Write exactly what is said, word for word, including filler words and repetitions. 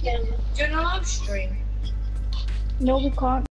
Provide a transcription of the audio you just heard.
Do you know live stream? No, we can't.